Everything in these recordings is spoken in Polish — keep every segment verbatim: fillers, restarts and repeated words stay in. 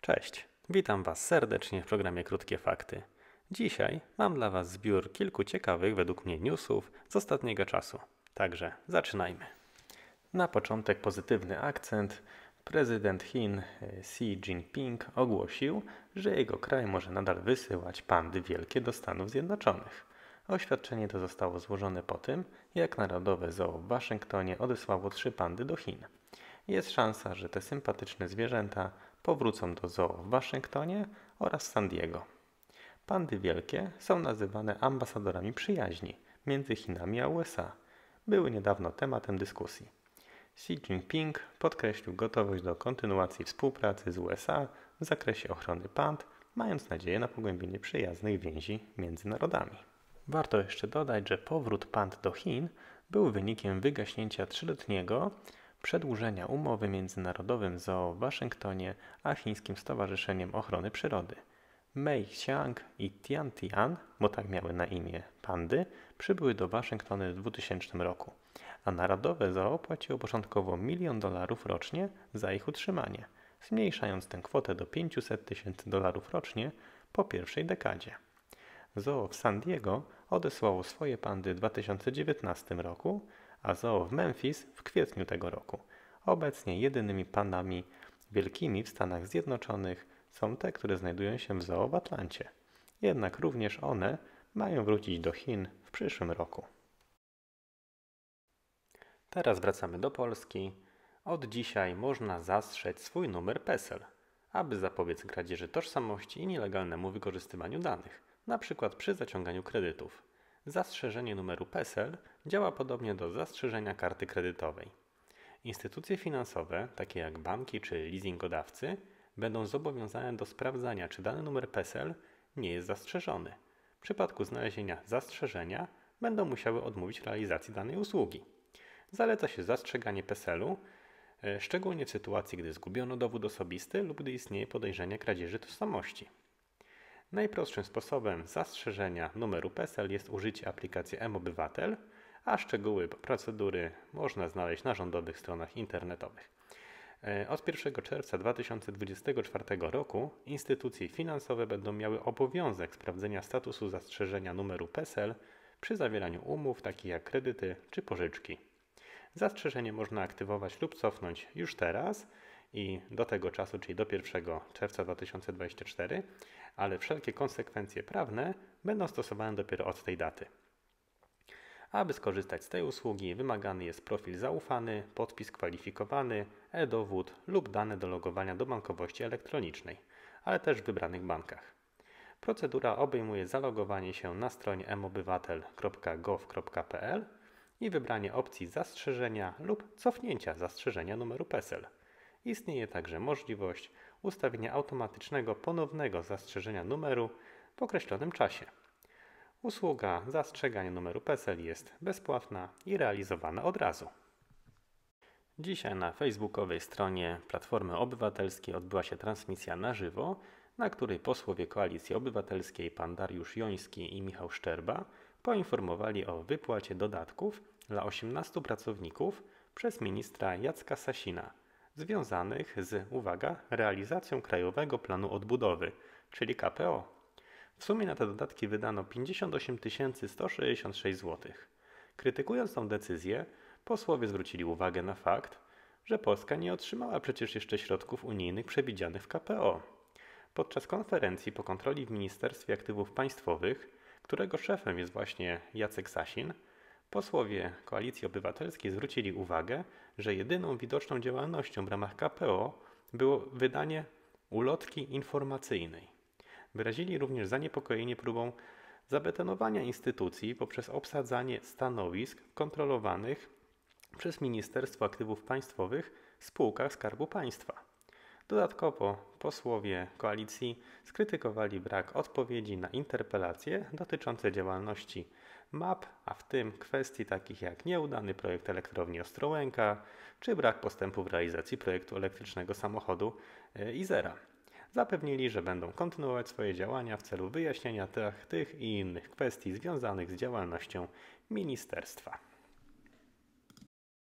Cześć, witam Was serdecznie w programie Krótkie Fakty. Dzisiaj mam dla Was zbiór kilku ciekawych według mnie newsów z ostatniego czasu. Także zaczynajmy. Na początek pozytywny akcent. Prezydent Chin Xi Jinping ogłosił, że jego kraj może nadal wysyłać pandy wielkie do Stanów Zjednoczonych. Oświadczenie to zostało złożone po tym, jak Narodowe Zoo w Waszyngtonie odesłało trzy pandy do Chin. Jest szansa, że te sympatyczne zwierzęta powrócą do zoo w Waszyngtonie oraz San Diego. Pandy wielkie są nazywane ambasadorami przyjaźni między Chinami a U S A. Były niedawno tematem dyskusji. Xi Jinping podkreślił gotowość do kontynuacji współpracy z U S A w zakresie ochrony pand, mając nadzieję na pogłębienie przyjaznych więzi między narodami. Warto jeszcze dodać, że powrót pand do Chin był wynikiem wygaśnięcia trzyletniego przedłużenia umowy między Narodowym Zoo w Waszyngtonie a Chińskim Stowarzyszeniem Ochrony Przyrody. Mei Xiang i Tian Tian, bo tak miały na imię pandy, przybyły do Waszyngtonu w dwutysięcznym roku, a Narodowe Zoo płaciło początkowo milion dolarów rocznie za ich utrzymanie, zmniejszając tę kwotę do pięćset tysięcy dolarów rocznie po pierwszej dekadzie. Zoo w San Diego odesłało swoje pandy w dwa tysiące dziewiętnastym roku, a zoo w Memphis w kwietniu tego roku. Obecnie jedynymi pandami wielkimi w Stanach Zjednoczonych są te, które znajdują się w zoo w Atlancie. Jednak również one mają wrócić do Chin w przyszłym roku. Teraz wracamy do Polski. Od dzisiaj można zastrzec swój numer PESEL, aby zapobiec kradzieży tożsamości i nielegalnemu wykorzystywaniu danych, np. przy zaciąganiu kredytów. Zastrzeżenie numeru PESEL działa podobnie do zastrzeżenia karty kredytowej. Instytucje finansowe, takie jak banki czy leasingodawcy, będą zobowiązane do sprawdzania, czy dany numer PESEL nie jest zastrzeżony. W przypadku znalezienia zastrzeżenia będą musiały odmówić realizacji danej usługi. Zaleca się zastrzeganie PESEL-u, szczególnie w sytuacji, gdy zgubiono dowód osobisty lub gdy istnieje podejrzenie kradzieży tożsamości. Najprostszym sposobem zastrzeżenia numeru PESEL jest użycie aplikacji mObywatel, a szczegóły procedury można znaleźć na rządowych stronach internetowych. Od pierwszego czerwca dwa tysiące dwudziestego czwartego roku instytucje finansowe będą miały obowiązek sprawdzenia statusu zastrzeżenia numeru PESEL przy zawieraniu umów takich jak kredyty czy pożyczki. Zastrzeżenie można aktywować lub cofnąć już teraz i do tego czasu, czyli do pierwszego czerwca dwa tysiące dwudziestego czwartego, ale wszelkie konsekwencje prawne będą stosowane dopiero od tej daty. Aby skorzystać z tej usługi, wymagany jest profil zaufany, podpis kwalifikowany, e-dowód lub dane do logowania do bankowości elektronicznej, ale też w wybranych bankach. Procedura obejmuje zalogowanie się na stronie mobywatel kropka gov kropka pl i wybranie opcji zastrzeżenia lub cofnięcia zastrzeżenia numeru PESEL. Istnieje także możliwość ustawienia automatycznego ponownego zastrzeżenia numeru w określonym czasie. Usługa zastrzegania numeru PESEL jest bezpłatna i realizowana od razu. Dzisiaj na facebookowej stronie Platformy Obywatelskiej odbyła się transmisja na żywo, na której posłowie Koalicji Obywatelskiej pan Dariusz Joński i Michał Szczerba poinformowali o wypłacie dodatków dla osiemnastu pracowników przez ministra Jacka Sasina, związanych z, uwaga, realizacją Krajowego Planu Odbudowy, czyli K P O. W sumie na te dodatki wydano pięćdziesiąt osiem tysięcy sto sześćdziesiąt sześć złotych. Krytykując tę decyzję, posłowie zwrócili uwagę na fakt, że Polska nie otrzymała przecież jeszcze środków unijnych przewidzianych w K P O. Podczas konferencji po kontroli w Ministerstwie Aktywów Państwowych, którego szefem jest właśnie Jacek Sasin, posłowie Koalicji Obywatelskiej zwrócili uwagę, że jedyną widoczną działalnością w ramach K P O było wydanie ulotki informacyjnej. Wyrazili również zaniepokojenie próbą zabetonowania instytucji poprzez obsadzanie stanowisk kontrolowanych przez Ministerstwo Aktywów Państwowych w spółkach Skarbu Państwa. Dodatkowo posłowie koalicji skrytykowali brak odpowiedzi na interpelacje dotyczące działalności M A P, a w tym kwestii takich jak nieudany projekt elektrowni Ostrołęka czy brak postępu w realizacji projektu elektrycznego samochodu Izera. Zapewnili, że będą kontynuować swoje działania w celu wyjaśnienia tych, tych i innych kwestii związanych z działalnością ministerstwa.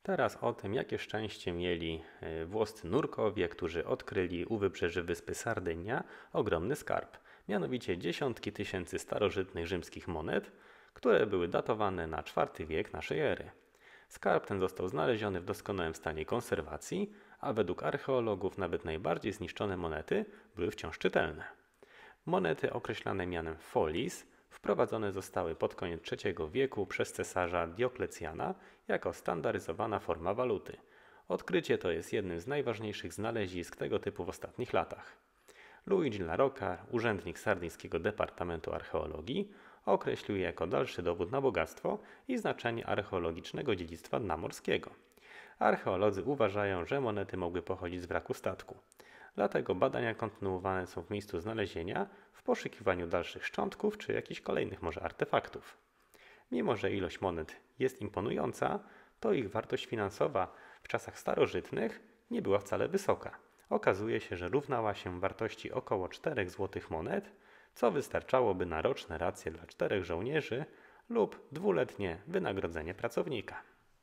Teraz o tym, jakie szczęście mieli e, włoscy nurkowie, którzy odkryli u wybrzeży wyspy Sardynia ogromny skarb, mianowicie dziesiątki tysięcy starożytnych rzymskich monet, które były datowane na czwarty wiek naszej ery. Skarb ten został znaleziony w doskonałym stanie konserwacji, a według archeologów nawet najbardziej zniszczone monety były wciąż czytelne. Monety określane mianem folis wprowadzone zostały pod koniec trzeciego wieku przez cesarza Dioklecjana jako standaryzowana forma waluty. Odkrycie to jest jednym z najważniejszych znalezisk tego typu w ostatnich latach. Luigi La Rocca, urzędnik sardyńskiego Departamentu Archeologii, określił je jako dalszy dowód na bogactwo i znaczenie archeologicznego dziedzictwa dna morskiego. Archeolodzy uważają, że monety mogły pochodzić z wraku statku. Dlatego badania kontynuowane są w miejscu znalezienia w poszukiwaniu dalszych szczątków czy jakichś kolejnych może artefaktów. Mimo że ilość monet jest imponująca, to ich wartość finansowa w czasach starożytnych nie była wcale wysoka. Okazuje się, że równała się wartości około czterech złotych monet, co wystarczałoby na roczne racje dla czterech żołnierzy lub dwuletnie wynagrodzenie pracownika.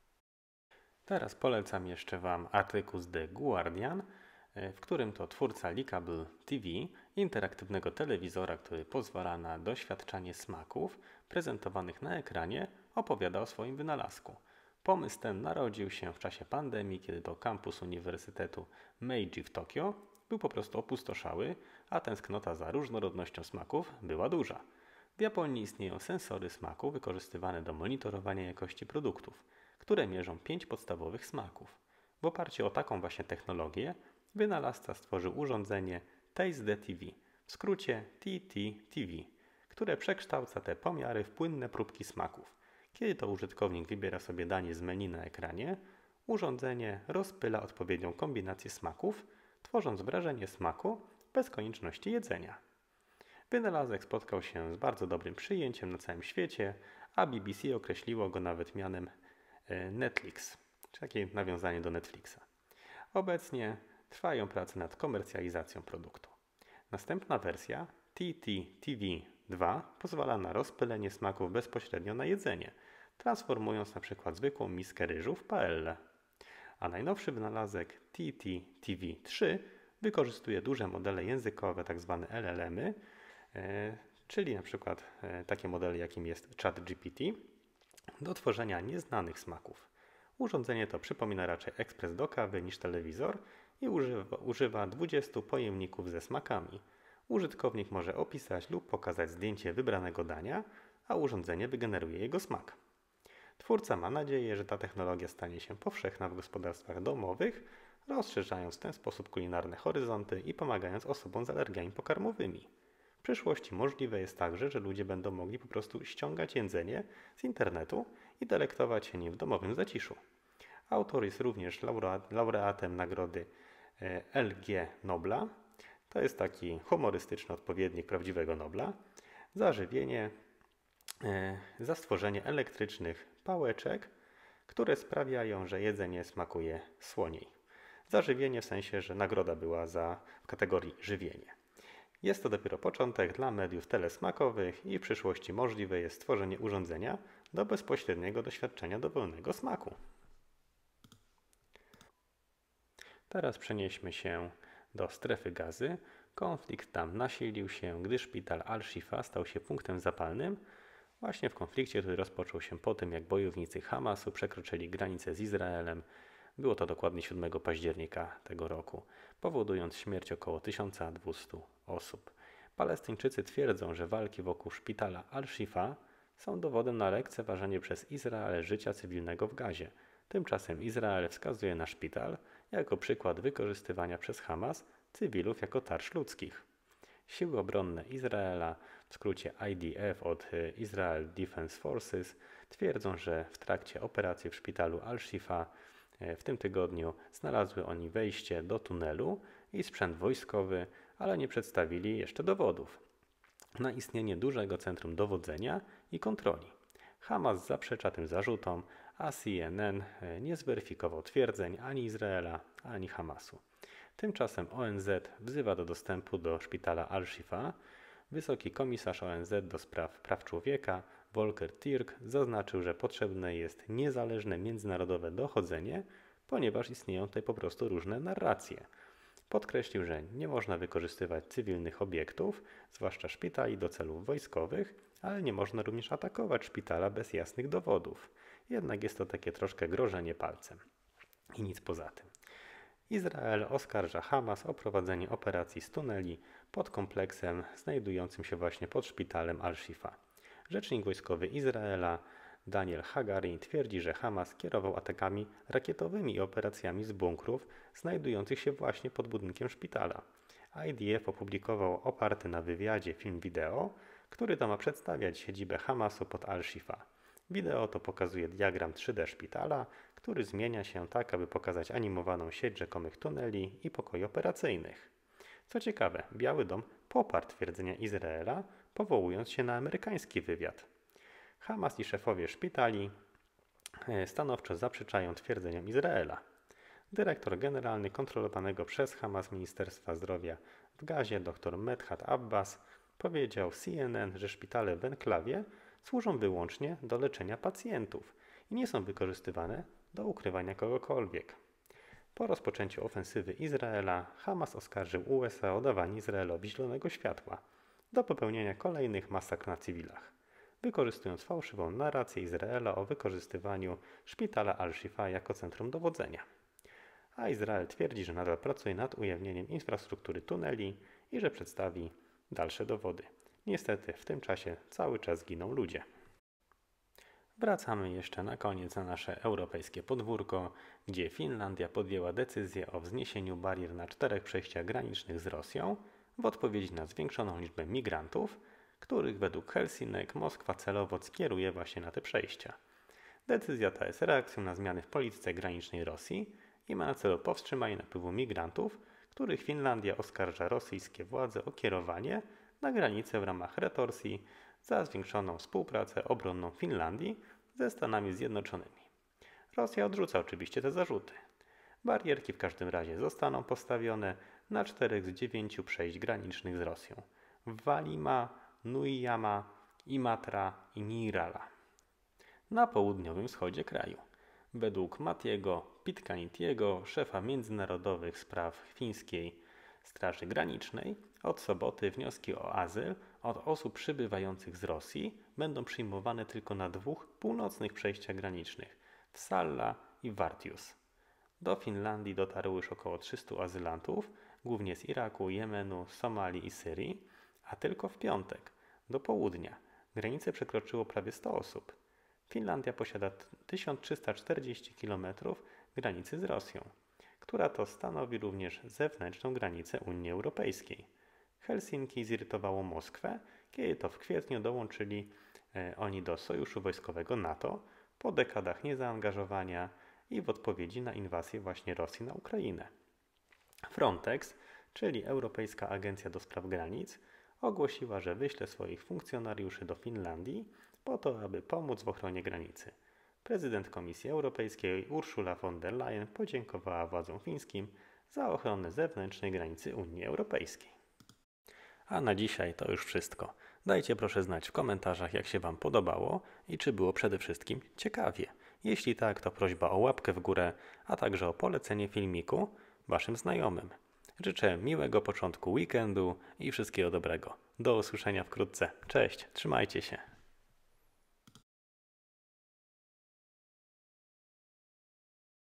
Teraz polecam jeszcze Wam artykuł z The Guardian, w którym to twórca Likable T V, interaktywnego telewizora, który pozwala na doświadczanie smaków prezentowanych na ekranie, opowiada o swoim wynalazku. Pomysł ten narodził się w czasie pandemii, kiedy to kampus Uniwersytetu Meiji w Tokio był po prostu opustoszały, a tęsknota za różnorodnością smaków była duża. W Japonii istnieją sensory smaku wykorzystywane do monitorowania jakości produktów, które mierzą pięć podstawowych smaków. W oparciu o taką właśnie technologię wynalazca stworzył urządzenie Taste the T V, w skrócie T T T V, które przekształca te pomiary w płynne próbki smaków. Kiedy to użytkownik wybiera sobie danie z menu na ekranie, urządzenie rozpyla odpowiednią kombinację smaków, tworząc wrażenie smaku bez konieczności jedzenia. Wynalazek spotkał się z bardzo dobrym przyjęciem na całym świecie, a B B C określiło go nawet mianem Netflix, czy takie nawiązanie do Netflixa. Obecnie trwają prace nad komercjalizacją produktu. Następna wersja T T T V dwa pozwala na rozpylenie smaków bezpośrednio na jedzenie, transformując na przykład zwykłą miskę ryżu w paellę. A najnowszy wynalazek T T T V trzy wykorzystuje duże modele językowe, tzw. L L M-y, e, czyli na przykład e, takie modele, jakim jest ChatGPT, do tworzenia nieznanych smaków. Urządzenie to przypomina raczej ekspres do kawy niż telewizor i używa, używa dwudziestu pojemników ze smakami. Użytkownik może opisać lub pokazać zdjęcie wybranego dania, a urządzenie wygeneruje jego smak. Twórca ma nadzieję, że ta technologia stanie się powszechna w gospodarstwach domowych, rozszerzając w ten sposób kulinarne horyzonty i pomagając osobom z alergiami pokarmowymi. W przyszłości możliwe jest także, że ludzie będą mogli po prostu ściągać jedzenie z internetu i delektować się nim w domowym zaciszu. Autor jest również laureat, laureatem nagrody L G Nobla. To jest taki humorystyczny odpowiednik prawdziwego Nobla. Za żywienie, za stworzenie elektrycznych pałeczek, które sprawiają, że jedzenie smakuje słoniej. Za żywienie w sensie, że nagroda była za w kategorii żywienie. Jest to dopiero początek dla mediów telesmakowych i w przyszłości możliwe jest stworzenie urządzenia do bezpośredniego doświadczenia dowolnego smaku. Teraz przenieśmy się do strefy Gazy. Konflikt tam nasilił się, gdy szpital Al-Shifa stał się punktem zapalnym właśnie w konflikcie, który rozpoczął się po tym, jak bojownicy Hamasu przekroczyli granicę z Izraelem. Było to dokładnie siódmego października tego roku, powodując śmierć około tysiąc dwieście osób. Palestyńczycy twierdzą, że walki wokół szpitala Al-Shifa są dowodem na lekceważenie przez Izrael życia cywilnego w Gazie. Tymczasem Izrael wskazuje na szpital jako przykład wykorzystywania przez Hamas cywilów jako tarcz ludzkich. Siły obronne Izraela, w skrócie I D F od Israel Defense Forces, twierdzą, że w trakcie operacji w szpitalu Al-Shifa w tym tygodniu znalazły oni wejście do tunelu i sprzęt wojskowy, ale nie przedstawili jeszcze dowodów na istnienie dużego centrum dowodzenia i kontroli. Hamas zaprzecza tym zarzutom, a C N N nie zweryfikował twierdzeń ani Izraela, ani Hamasu. Tymczasem O N Z wzywa do dostępu do szpitala Al-Shifa. Wysoki komisarz O N Z do spraw praw człowieka Volker Türk zaznaczył, że potrzebne jest niezależne międzynarodowe dochodzenie, ponieważ istnieją tutaj po prostu różne narracje. Podkreślił, że nie można wykorzystywać cywilnych obiektów, zwłaszcza szpitali, do celów wojskowych, ale nie można również atakować szpitala bez jasnych dowodów. Jednak jest to takie troszkę grożenie palcem. I nic poza tym. Izrael oskarża Hamas o prowadzenie operacji z tuneli pod kompleksem znajdującym się właśnie pod szpitalem Al-Shifa. Rzecznik wojskowy Izraela Daniel Hagari twierdzi, że Hamas kierował atakami rakietowymi i operacjami z bunkrów znajdujących się właśnie pod budynkiem szpitala. I D F opublikował oparty na wywiadzie film wideo, który to ma przedstawiać siedzibę Hamasu pod Al-Shifa. Wideo to pokazuje diagram trzy D szpitala, który zmienia się tak, aby pokazać animowaną sieć rzekomych tuneli i pokoi operacyjnych. Co ciekawe, Biały Dom poparł twierdzenia Izraela, powołując się na amerykański wywiad. Hamas i szefowie szpitali stanowczo zaprzeczają twierdzeniom Izraela. Dyrektor generalny kontrolowanego przez Hamas Ministerstwa Zdrowia w Gazie dr Medhat Abbas powiedział C N N, że szpitale w enklawie służą wyłącznie do leczenia pacjentów i nie są wykorzystywane do ukrywania kogokolwiek. Po rozpoczęciu ofensywy Izraela Hamas oskarżył U S A o dawanie Izraelowi zielonego światła do popełnienia kolejnych masakr na cywilach, wykorzystując fałszywą narrację Izraela o wykorzystywaniu szpitala Al-Shifa jako centrum dowodzenia. A Izrael twierdzi, że nadal pracuje nad ujawnieniem infrastruktury tuneli i że przedstawi dalsze dowody. Niestety w tym czasie cały czas giną ludzie. Wracamy jeszcze na koniec na nasze europejskie podwórko, gdzie Finlandia podjęła decyzję o wzniesieniu barier na czterech przejściach granicznych z Rosją w odpowiedzi na zwiększoną liczbę migrantów, których według Helsinek Moskwa celowo skieruje właśnie na te przejścia. Decyzja ta jest reakcją na zmiany w polityce granicznej Rosji i ma na celu powstrzymanie napływu migrantów, których Finlandia oskarża rosyjskie władze o kierowanie na granicę w ramach retorsji za zwiększoną współpracę obronną Finlandii ze Stanami Zjednoczonymi. Rosja odrzuca oczywiście te zarzuty. Barierki w każdym razie zostaną postawione na czterech z dziewięciu przejść granicznych z Rosją: w Valima, Nuijama, Imatra i Niirala na południowym wschodzie kraju. Według Matiego Pitkanitiego, szefa międzynarodowych spraw fińskiej Straży Granicznej, od soboty wnioski o azyl od osób przybywających z Rosji będą przyjmowane tylko na dwóch północnych przejściach granicznych w Salla i Vartius. Do Finlandii dotarło już około trzystu azylantów, głównie z Iraku, Jemenu, Somalii i Syrii, a tylko w piątek, do południa, granicę przekroczyło prawie sto osób. Finlandia posiada tysiąc trzysta czterdzieści kilometrów granicy z Rosją, która to stanowi również zewnętrzną granicę Unii Europejskiej. Helsinki zirytowało Moskwę, kiedy to w kwietniu dołączyli e, oni do Sojuszu Wojskowego NATO po dekadach niezaangażowania i w odpowiedzi na inwazję właśnie Rosji na Ukrainę. Frontex, czyli Europejska Agencja do Spraw Granic, ogłosiła, że wyśle swoich funkcjonariuszy do Finlandii po to, aby pomóc w ochronie granicy. Prezydent Komisji Europejskiej Ursula von der Leyen podziękowała władzom fińskim za ochronę zewnętrznej granicy Unii Europejskiej. A na dzisiaj to już wszystko. Dajcie proszę znać w komentarzach, jak się Wam podobało i czy było przede wszystkim ciekawie. Jeśli tak, to prośba o łapkę w górę, a także o polecenie filmiku Waszym znajomym. Życzę miłego początku weekendu i wszystkiego dobrego. Do usłyszenia wkrótce. Cześć, trzymajcie się.